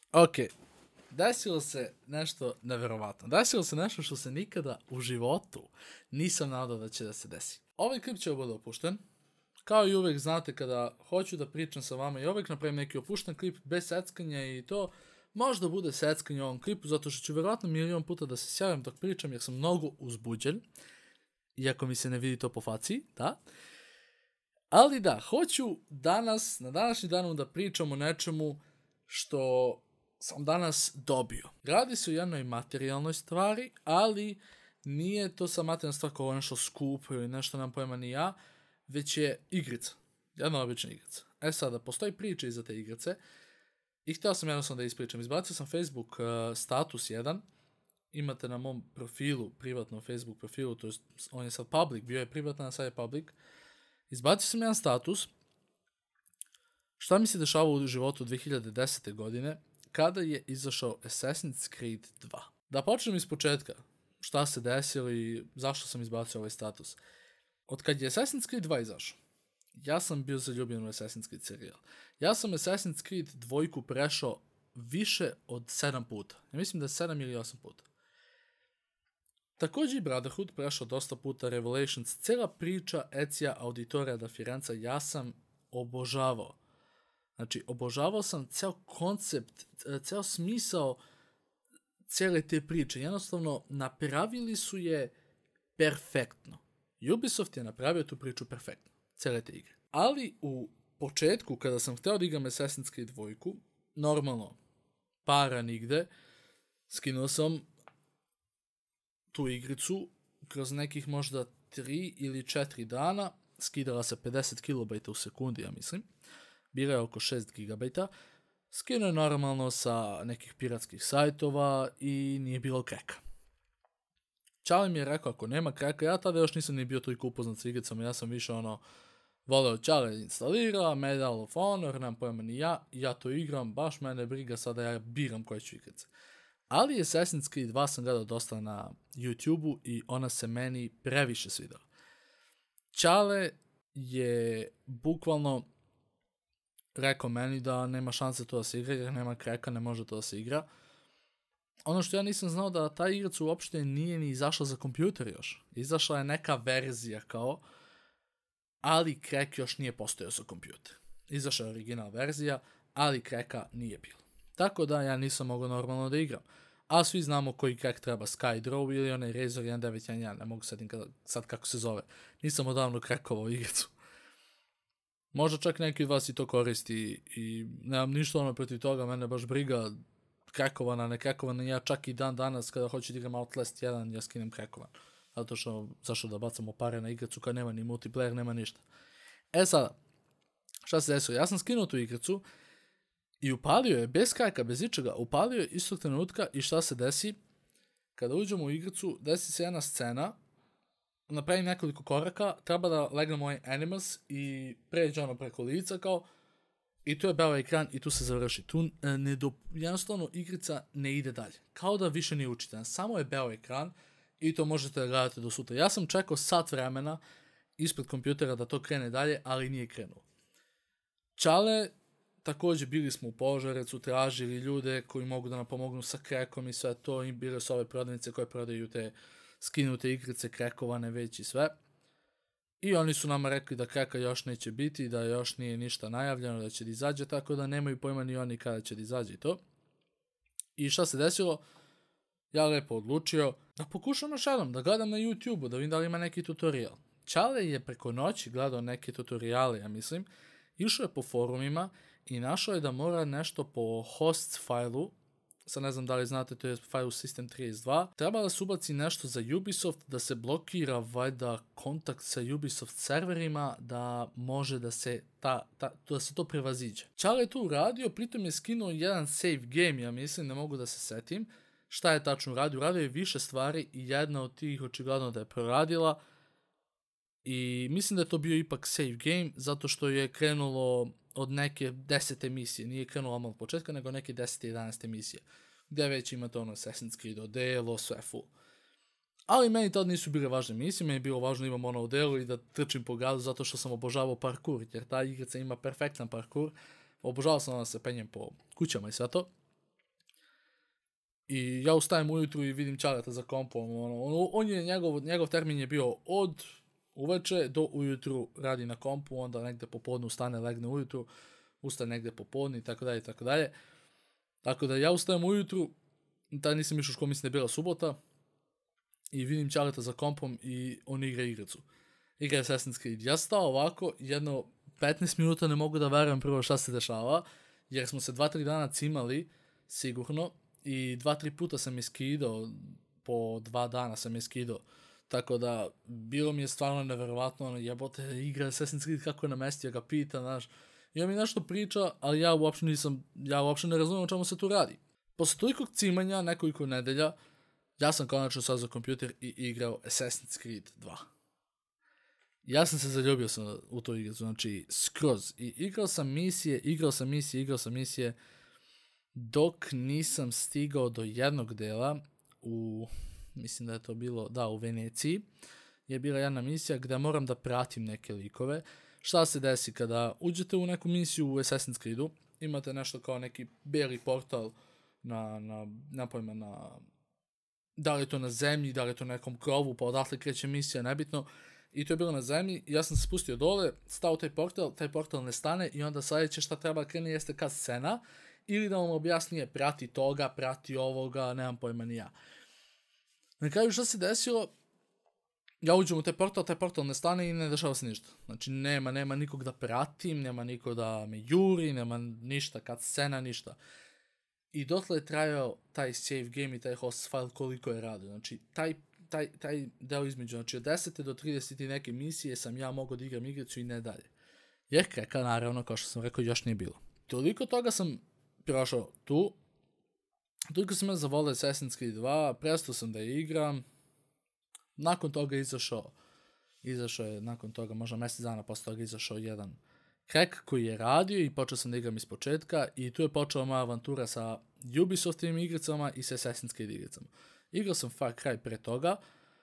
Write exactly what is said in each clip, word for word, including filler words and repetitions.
Ok, desilo se nešto neverovatno. Desilo se nešto što se nikada u životu nisam nadao da će da se desi. Ovaj klip će bude opušten. Kao i uvek znate kada hoću da pričam sa vama i uvek napravim neki opušten klip bez seckanja i to možda bude seckanje u ovom klipu zato što ću verovatno milion puta da se sjavim dok pričam jer sam mnogo uzbuđen. Iako mi se ne vidi to po faciji, da. Ali da, hoću danas, na današnji danu da pričam o nečemu što sam danas dobio. Radi se o jednoj materijalnoj stvari, ali nije to sa materijalna stvar kao nešto skupo ili nešto nam pojma ni ja, već je igrica. Jedna obična igrica. E sada, postoji priča iza te igrice i htio sam jednostavno da ispričam. Izbacio sam Facebook uh, status jedan, imate na mom profilu, privatnom Facebook profilu, to je, on je sad public, bio je privatan, a sad je public. Izbacio sam jedan status, šta mi se dešava u životu dve hiljade desete. godine, kada je izašao Assassin's Creed dva. Da počnem iz početka, šta se desilo i zašto sam izbacio ovaj status. Od kad je Assassin's Creed dva izašao, ja sam bio zaljubljen u Assassin's Creed serijal. Ja sam Assassin's Creed dvojku prešao više od sedam puta. Ja mislim da je sedam ili osam puta. Također i Brotherhood prešao dosta puta, Revelations, cijela priča Ezia Auditoria da Firenza, ja sam obožavao. Znači, obožavao sam ceo koncept, ceo smisao cijele te priče. Jednostavno, napravili su je perfektno. Ubisoft je napravio tu priču perfektno, cijele te igre. Ali u početku, kada sam hteo da igram Assassin's Creed dva, normalno, para nigde, skinuo sam tu igricu kroz nekih možda tri ili četiri dana, skidala se pedeset kilobajta u sekundi, ja mislim. Bila je oko šest gigabajta. Skinuo je normalno sa nekih piratskih sajtova i nije bilo kreka. Čale mi je rekao, ako nema kreka, ja tada još nisam ni bio toliko upoznat s igricama, ja sam više ono, voleo Čale instalira, Medal of Honor, nemam pojma ni ja, ja to igram, baš mene briga, sada ja biram koje ću igrice. Ali Assassin's Creed dva sam gledao dosta na YouTube-u i ona se meni previše svidala. Čale je bukvalno rekao meni da nema šanse to da se igra, jer nema kreka, ne može to da se igra. Ono što ja nisam znao da ta igraca uopšte nije ni izašla za kompjuter još. Izašla je neka verzija kao, ali krek još nije postojao za kompjuter. Izašla je original verzija, ali kreka nije bilo. Tako da ja nisam mogao normalno da igram. A svi znamo koji krek treba, Skydraw ili onaj Razor jedan devet jedan jedan, ne mogu sad, sad kako se zove. Nisam odavno krekovao igricu. Možda čak neki od vas i to koristi i nemam ništa ono protiv toga, mene baš briga krekovana, ne krekovana, ja čak i dan danas kada hoću da igram Outlast jedan, ja skinem krekovan. Zato što, zašto da bacamo pare na igricu kad nema ni multiplayer, nema ništa. E sada, šta se desilo? Ja sam skinuo tu igricu i upalio je, bez kreka, bez ičega, upalio je istog trenutka i šta se desi? Kada uđemo u igricu, desi se jedna scena, napravim nekoliko koraka, treba da legnem moj animals i pređe ono preko lica kao i tu je beo ekran i tu se završi. Tu ne do, jednostavno igrica ne ide dalje. Kao da više nije učitan. Samo je beo ekran i to možete da gledate do sutra. Ja sam čekao sat vremena ispred kompjutera da to krene dalje, ali nije krenuo. Čale, također bili smo u Požarecu, tražili ljude koji mogu da nam pomognu sa krekom i sve to. I bile su ove prodavnice koje prodaju te skinute igrice, krekovane već i sve. I oni su nama rekli da kreka još neće biti, da još nije ništa najavljeno, da će da izađe, tako da nemaju pojma ni oni kada će da izađe i to. I šta se desilo? Ja lepo odlučio da pokušam još jednom, da gledam na YouTube-u, da vidim da li ima neki tutorial. Čale je preko noći gledao neke tutoriale, ja mislim, išao je po forumima i našao je da mora nešto po host failu, sad ne znam da li znate, to je file System trideset dva, treba da se ubaci nešto za Ubisoft, da se blokira valjda kontakt sa Ubisoft serverima, da može da se, ta, ta, da se to prevaziđe. Čale je to uradio, pritom je skinuo jedan save game, ja mislim, ne mogu da se setim. Šta je tačno uradio? Uradio je više stvari i jedna od tih očigledno da je proradila. I mislim da je to bio ipak save game, zato što je krenulo od neke desete misije, nije krenulo odmah od početka, nego neke desete i jedanaeste misije, gdje već imate ono Assassin's Creed odelo, sve full. Ali meni tad nisu bile važne misije, meni je bilo važno da imam ono odelo i da trčim po gradu zato što sam obožavao parkour, jer ta igrica ima perfektan parkour, obožavao sam da se penjem po kućama i sve to. I ja ustajem ujutru i vidim Ćaleta za kompom. Ono, on, on je, njegov, njegov termin je bio od uveče do ujutru radi na kompu, onda negde popodne ustane, legne ujutru, ustane negde popodne i tako dalje i tako dalje. Tako da ja ustajem ujutru, tada nisam išao u školu, mislim da je bila subota, i vidim Ćaleta za kompom i on igra igricu. Igra Assassin's Creed. Ja stao ovako, jedno petnaest minuta ne mogu da verujem prvo šta se dešava, jer smo se dva tri dana cimali, sigurno, i dva tri puta sam je skidao, po dva dana sam je skidao. Tako da, bilo mi je stvarno neverovatno, ono, jebote, igra Assassin's Creed, kako je namestio, ga pita, znaš. I on mi nešto priča, ali ja uopšte nisam, ja uopšte ne razumijem o čemu se tu radi. Posle tolikog cimanja, nekoliko nedelja, ja sam konačno sazvao kompjuter i igrao Assassin's Creed dva. Ja sam se zaljubio sam u to igru, znači skroz. I igrao sam misije, igrao sam misije, igrao sam misije, dok nisam stigao do jednog dela u, mislim da je to bilo, da, u Veneciji, je bila jedna misija gde moram da pratim neke likove. Šta se desi kada uđete u neku misiju u Assassin's Creedu, imate nešto kao neki beli portal na, na, na pojma, na, da li je to na zemlji, da li je to na nekom krovu, pa odatle kreće misija, nebitno. I to je bilo na zemlji, ja sam se spustio dole, stao taj portal, taj portal ne stane i onda sledeće šta treba krene jeste kad scena, ili da vam objasnije prati toga, prati ovoga, nemam pojma ni ja. Na kraju šta se desilo, ja uđem u taj portal, taj portal ne stane i ne dešava se ništa. Znači nema, nema nikog da pratim, nema niko da me juri, nema ništa, kad scena, ništa. I dotle je trajao taj save game i taj host file koliko je radio. Znači taj Taj, taj deo između, znači od desete do trideset neke misije sam ja mogao da igram igricu i ne dalje. Jer kreka, naravno, kao što sam rekao, još nije bilo. Toliko toga sam prošao tu, toliko sam ja zavolio Assassin's Creed dva, prestao sam da je igram, nakon toga je izašao, izašao je, nakon toga, možda mjesec dana posle toga izašao jedan krek koji je radio i počeo sam da igram iz početka i tu je počela moja avantura sa Ubisoftovim igricama i sa Assassin's Creed igricama. Igrao sam Far Cry pre toga,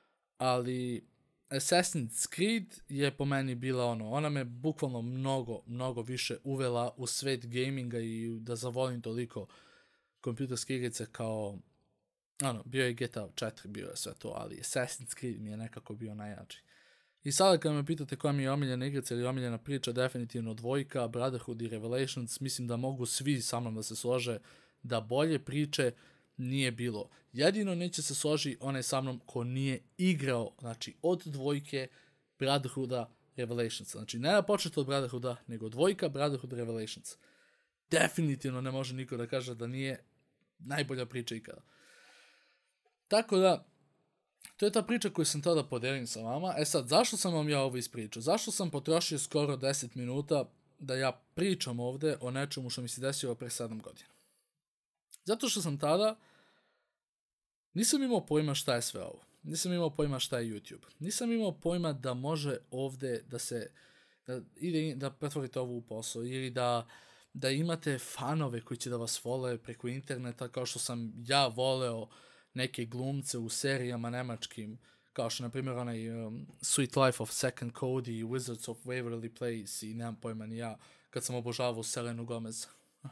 ali Assassin's Creed je po meni bila ono, ona me bukvalno mnogo, mnogo više uvela u svet gaminga i da zavolim toliko kompjuterske igrice kao, ono, bio je G T A četiri, bio je sve to, ali Assassin's Creed mi je nekako bio najjači. I sada kad me pitate koja mi je omiljena igrica ili omiljena priča, definitivno dvojka, Brotherhood i Revelations, mislim da mogu svi sa mnom da se slože da bolje priče nije bilo. Jedino neće se složi onaj sa mnom ko nije igrao, znači od dvojke Brotherhooda Revelations. Znači ne da početi od Brotherhooda, nego dvojka Brotherhood Revelations. Definitivno ne može niko da kaže da nije najbolja priča ikada. Tako da, to je ta priča koju sam tada podelim sa vama. E sad, zašto sam vam ja ovo ispričao? Zašto sam potrošio skoro deset minuta da ja pričam ovde o nečemu što mi se desilo pre sedam godina? Zato što sam tada nisam imao pojma šta je sve ovo. Nisam imao pojma šta je YouTube. Nisam imao pojma da može ovde da se, da, ide, da pretvorite ovo u posao ili da, da imate fanove koji će da vas vole preko interneta kao što sam ja voleo neke glumce u serijama nemačkim, kao što na primjer onaj um, Sweet Life of Second Cody i Wizards of Waverly Place i nemam pojma ni ja, kad sam obožavao Selenu Gomez.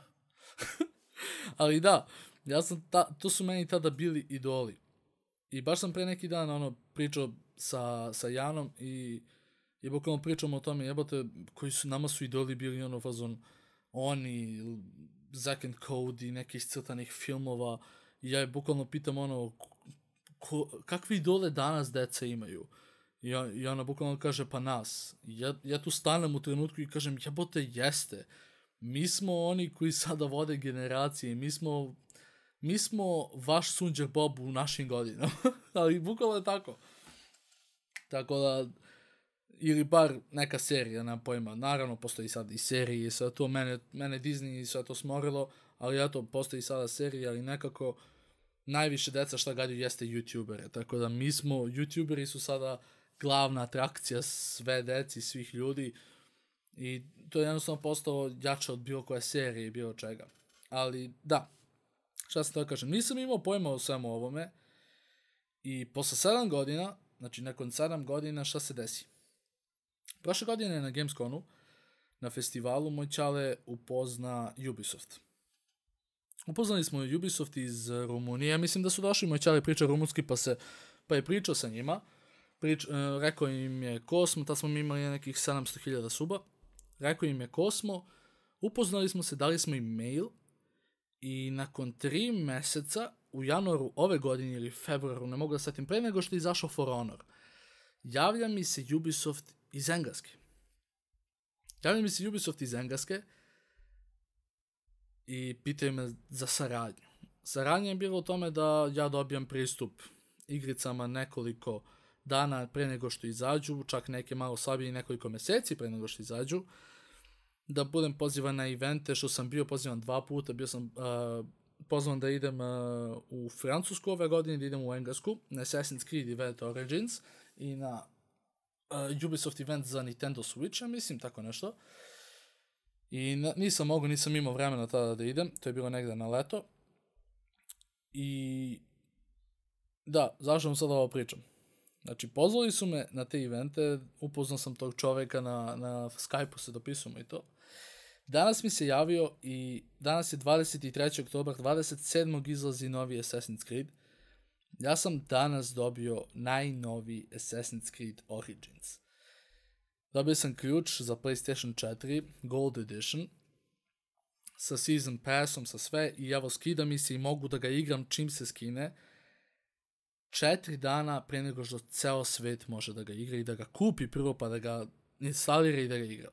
Ali da, ja sam ta, to su meni tada bili idoli. I baš sam pre neki dan ono, pričao sa, sa Janom i, i bukvalno pričamo o tome, jebote, koji su, nama su idoli bili ono fazon, oni, Zack and Cody, nekih crtanih filmova, i ja je bukvalno pitam ono, ko, kakve idole danas deca imaju? I, ja, i ona bukvalno kaže, pa nas. I ja, ja tu stanem u trenutku i kažem, jebote, jeste. Mi smo oni koji sada vode generacije, mi smo, mi smo vaš Sunđer Bob u našim godinama. Ali bukvalno je tako. Tako da, ili bar neka serija, nema pojma. Naravno, postoji sad i serije i sve to. Mene, mene Disney i sve to smorilo, ali ja to postoji sada serija, ali nekako najviše deca šta gledaju jeste YouTubere. Tako da mi smo, YouTuberi su sada glavna atrakcija sve deci, svih ljudi. I to je jednostavno postao jače od bilo koje serije i bilo čega. Ali da, šta sam to kažem, nisam imao pojma o svemu ovome i posle sedam godina, znači nakon sedam godina šta se desi? Prošle godine na Gamesconu, na festivalu, moj čale upozna Ubisoft. upoznali smo Ubisoft iz Rumunije, ja mislim da su došli moj čale priča rumunski, pa se, pa je pričao sa njima, Prič, uh, rekao im je ko smo, tad smo mi imali nekih sedamsto hiljada suba, rekao im je ko smo, upoznali smo se, dali smo im mail i nakon tri meseca u januaru ove godine ili februaru, ne mogu da setim, pre nego što je izašao For Honor, javlja mi se Ubisoft iz Engleske. Javlja mi se Ubisoft iz Engleske i pitaju me za saradnju. Saradnja je bilo u tome da ja dobijam pristup igricama nekoliko dana pre nego što izađu, čak neke malo slabije i nekoliko meseci pre nego što izađu, da budem pozivan na evente, što sam bio pozivan dva puta, bio sam uh, pozvan da idem uh, u Francusku ove godine, da idem u Englesku, na Assassin's Creed event Origins i na uh, Ubisoft event za Nintendo Switch, mislim, tako nešto. I na, nisam mogu, nisam imao vremena tada da idem, to je bilo negde na leto. I da, zašto vam sad ovo pričam? Znači, pozvali su me na te evente, upoznao sam tog čoveka na, na Skype-u, se dopisujemo i to. Danas mi se javio i danas je dvadeset trećeg oktobra, dvadeset sedmog izlazi novi Assassin's Creed. Ja sam danas dobio najnoviji Assassin's Creed Origins. Dobio sam ključ za PlayStation četiri, Gold Edition, sa Season Passom, sa sve, i evo skida mi se i mogu da ga igram čim se skine, četiri dana pre nego što ceo svet može da ga igra i da ga kupi prvo pa da ga instalira i da ga igra.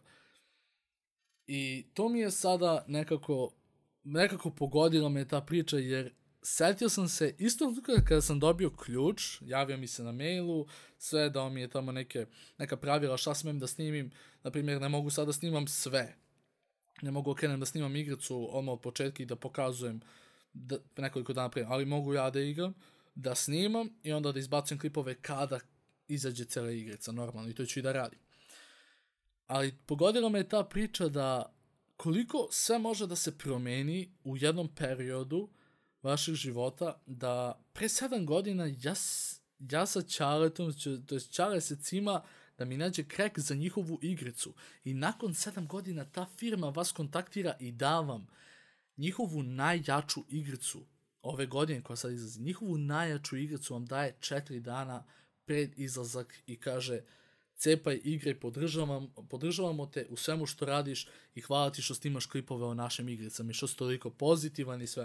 I to mi je sada nekako, nekako pogodila me ta priča, jer setio sam se, isto kada sam dobio ključ, javio mi se na mailu, sve dao mi je tamo neke, neka pravila šta smem da snimim, na primjer ne mogu sada da snimam sve, ne mogu okrenem da snimam igricu odmah od početka i da pokazujem da, nekoliko dana prije, ali mogu ja da igram, da snimam i onda da izbacujem klipove kada izađe cela igrica, normalno, i to ću i da radim. Ali pogodila me ta priča da koliko sve može da se promeni u jednom periodu vašeg života, da pre sedam godina ja, ja sa Čaletom, to je Čale se cima da mi nađe krek za njihovu igricu i nakon sedam godina ta firma vas kontaktira i da vam njihovu najjaču igricu ove godine koja sad izlazi, njihovu najjaču igricu vam daje četiri dana pred izlazak i kaže cepaj igre, podržavam, podržavamo te u svemu što radiš i hvala ti što snimaš klipove o našim igricama i što si toliko pozitivan i sve.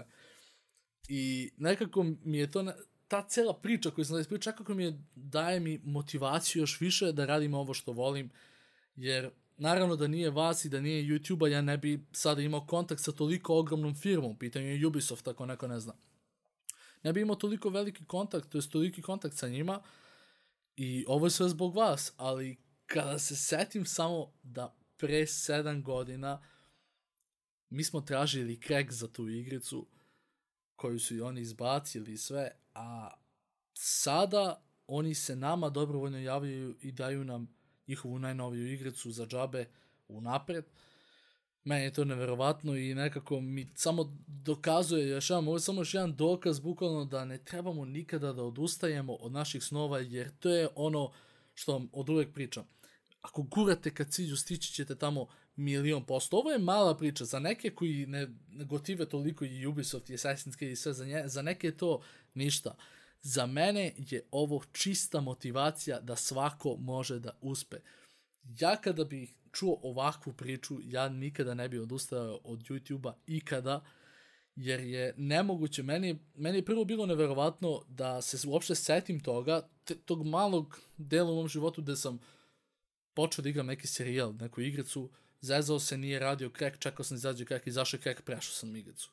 I nekako mi je to, ta cela priča koju sam da ispričao, kako mi je, daje mi motivaciju još više da radim ovo što volim, jer naravno da nije vas i da nije YouTube-a, ja ne bi sada imao kontakt sa toliko ogromnom firmom, pitanje je Ubisoft, ako neko ne zna. Ne bi imao toliko veliki kontakt, to je toliki kontakt sa njima i ovo je sve zbog vas, ali kada se setim samo da pre sedam godina mi smo tražili krek za tu igricu koju su i oni izbacili i sve, a sada oni se nama dobrovoljno javljaju i daju nam njihovu najnoviju igricu za džabe unapred. Meni je to neverovatno i nekako mi samo dokazuje, još jedan, ovo je samo još jedan dokaz bukvalno da ne trebamo nikada da odustajemo od naših snova, jer to je ono što vam od uvek pričam. Ako gurate ka cilju, stići ćete tamo milion posto. Ovo je mala priča, za neke koji ne, ne gotive toliko i Ubisoft i Assassin's Creed i sve, za, nje, za neke je to ništa. Za mene je ovo čista motivacija da svako može da uspe. Ja kada bih čuo ovakvu priču, ja nikada ne bih odustao od YouTube-a ikada, jer je nemoguće, meni, meni je prvo bilo neverovatno da se uopšte setim toga, te, tog malog dela u mom životu gde sam počeo da igram neki serijal, neku igricu, zezao se, nije radio krek, čekao sam izađe krek, izašao krek, prešao sam igricu.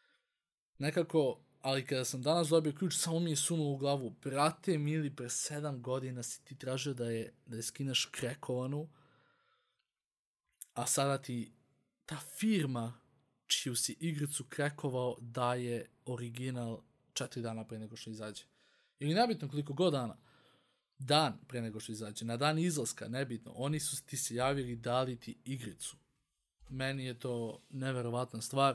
Nekako, ali kada sam danas dobio ključ, samo mi je sunulo u glavu, brate mili, pre sedam godina si ti tražio da je, da je skineš krekovanu, a sada ti ta firma čiju si igricu krekovao daje original četiri dana pre nego što izađe. Ili nebitno koliko god dana. Dan pre nego što izađe, na dan izlaska, nebitno, oni su ti se javili, dali ti igricu. Meni je to neverovatna stvar.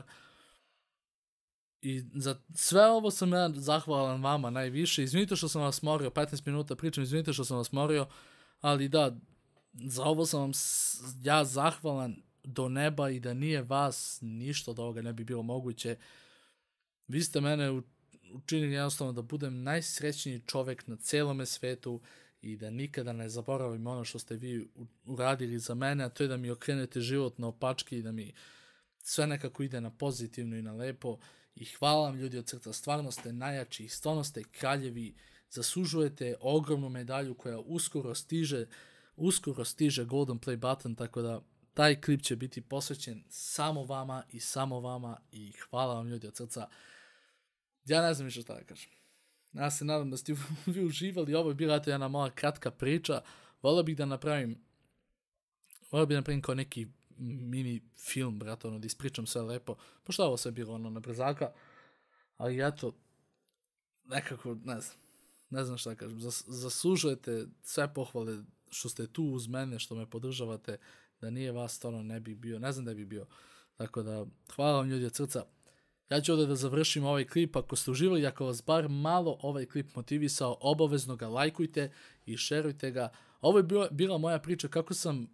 I za sve ovo sam ja zahvalan vama najviše. Izvinite što sam vas morio, petnaest minuta pričam, izvinite što sam vas morio, ali da, za ovo sam vam ja zahvalan do neba i da nije vas, ništa od ovoga ne bi bilo moguće. Vi ste mene učinili jednostavno da budem najsrećniji čovjek na celome svetu i da nikada ne zaboravim ono što ste vi uradili za mene, a to je da mi okrenete život na opačke i da mi sve nekako ide na pozitivno i na lepo. I hvala vam ljudi od srca, stvarno ste najjači, stvarno ste kraljevi, zaslužujete ogromnu medalju koja uskoro stiže, uskoro stiže Golden Play button, tako da taj klip će biti posvećen samo vama i samo vama i hvala vam ljudi od srca. Ja ne znam više šta da kažem. Ja se nadam da ste vi uživali, ovo je bila to jedna mala kratka priča, volio bih da napravim, volio bih da napravim kao neki mini film, brate, ono, da ispričam sve lepo, pošto ovo sve bilo ono na brzaka, ali eto, nekako, ne znam, ne znam šta da kažem, Zas, zaslužujete sve pohvale što ste tu uz mene, što me podržavate, da nije vas stvarno ne bi bio, ne znam da bi bio, tako da, hvala vam ljudi od srca. Ja ću ovdje da završim ovaj klip, ako ste uživali, ako vas bar malo ovaj klip motivisao, obavezno ga lajkujte i šerujte ga. Ovo je bila, bila moja priča kako sam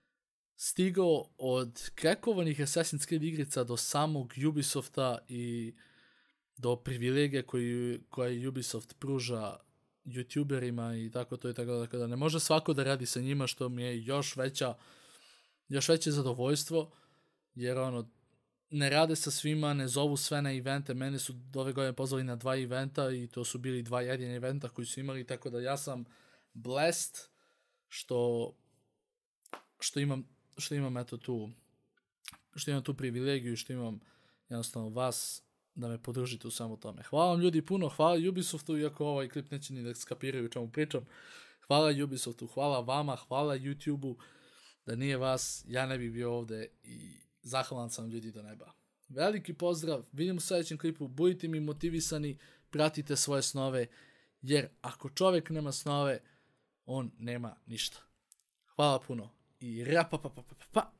stigao od krekovanih Assassin's Creed igrica do samog Ubisofta i do privilegije koji, koje Ubisoft pruža youtuberima i tako to i tako da, tako da ne može svako da radi sa njima, što mi je još veća, još veće zadovoljstvo, jer ono, ne rade sa svima, ne zovu sve na evente, mene su ove godine pozvali na dva eventa i to su bili dva jedine eventa koji su imali, tako da ja sam blessed što, što imam, što imam eto tu, što imam tu privilegiju i što imam jednostavno vas da me podržite u samo tome. Hvala vam ljudi puno, hvala Ubisoftu, iako ovaj klip neće ni da skapiraju o čemu pričam. Hvala Ubisoftu, hvala vama, hvala YouTubeu, da nije vas, ja ne bih bio ovde i zahvalan sam ljudi do neba. Veliki pozdrav, vidimo u sljedećem klipu, budite mi motivisani, pratite svoje snove, jer ako čovjek nema snove, on nema ništa. Hvala puno i rapa pa pa pa pa pa.